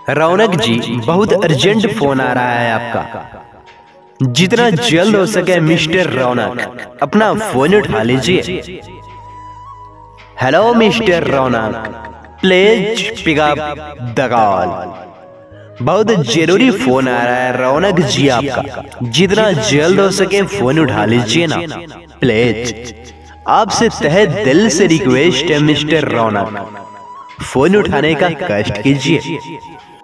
रौनक जी, बहुत urgent phone आ रहा है आपका। जितना जल्द हो सके मिस्टर रौनक अपना फोन उठा लीजिए। Hello mister Raunak, please pick up the call. बहुत जरूरी फोन आ रहा है रौनक जी आपका। जितना जल्द हो सके फोन उठा लीजिए ना प्लीज। आपसे तहे दिल से रिक्वेस्ट है मिस्टर रौनक, फोन उठाने का कष्ट कीजिए।